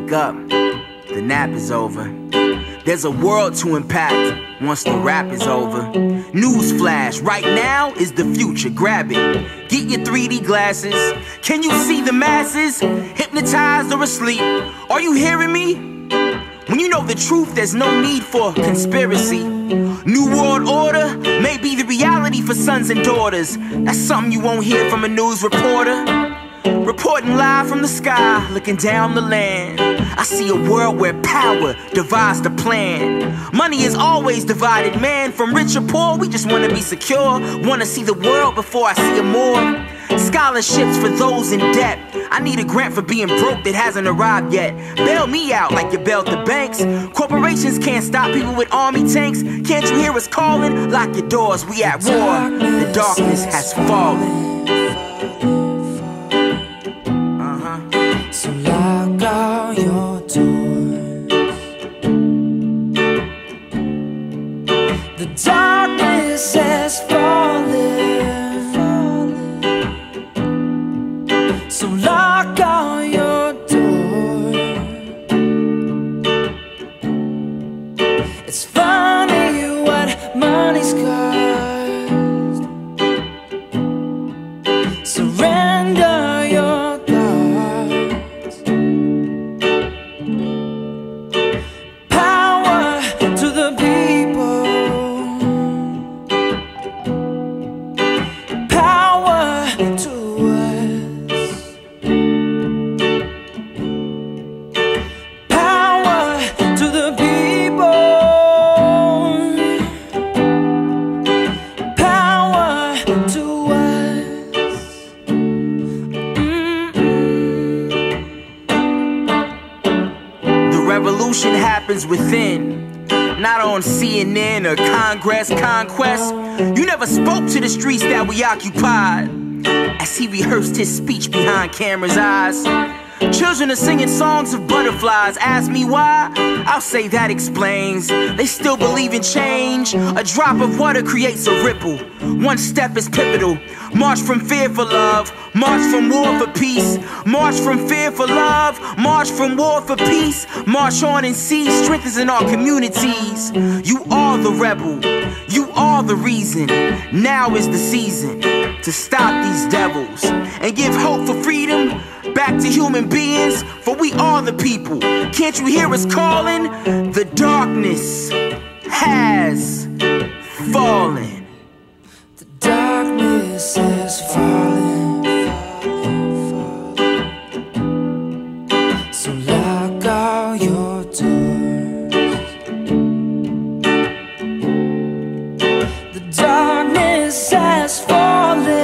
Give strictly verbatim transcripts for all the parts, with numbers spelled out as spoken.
wake up, the nap is over. There's a world to impact once the rap is over. Newsflash, right now is the future, grab it. Get your three D glasses. Can you see the masses? Hypnotized or asleep? Are you hearing me? When you know the truth, there's no need for conspiracy. New world order may be the reality for sons and daughters. That's something you won't hear from a news reporter. Reporting live from the sky, looking down the land. I see a world where power divides the plan. Money is always divided, man. From rich or poor, we just wanna be secure. Wanna see the world before I see it more. Scholarships for those in debt. I need a grant for being broke that hasn't arrived yet. Bail me out like you bailed the banks. Corporations can't stop people with army tanks. Can't you hear us calling? Lock your doors, we at war. The darkness has fallen. So lock all your doors. The darkness has fallen. So lock all your doors. It's funny what money's cost. Surrender your Revolution happens within, not on C N N or Congress Conquest. You never spoke to the streets that we occupied. As he rehearsed his speech behind cameras' eyes, children are singing songs of butterflies. Ask me why? I'll say that explains. They still believe in change. A drop of water creates a ripple. One step is pivotal. March from fear for love. March from war for peace. March from fear for love. March from war for peace. March on and see strength is in our communities. You are the rebel. You are the reason. Now is the season to stop these devils and give hope for freedom back to human beings, for we are the people. Can't you hear us calling? The darkness has fallen. The darkness has fallen. So lock all your doors. The darkness has fallen.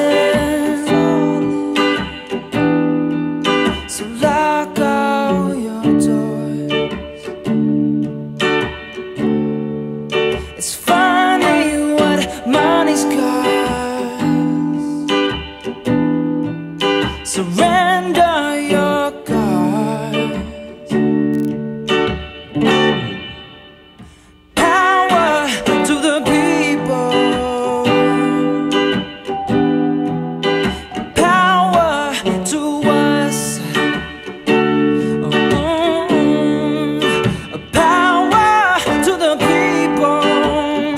So lock all your doors. It's funny what money's cost. Surrender your cards. Power to the people. Power to us. Power to the people.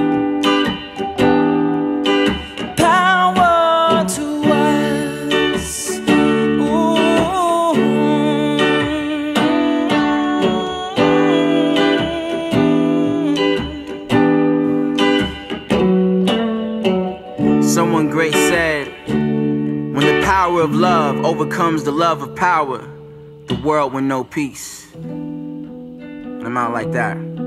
Power to us. Someone great said, when the power of love overcomes the love of power, the world will know peace. And I'm out like that.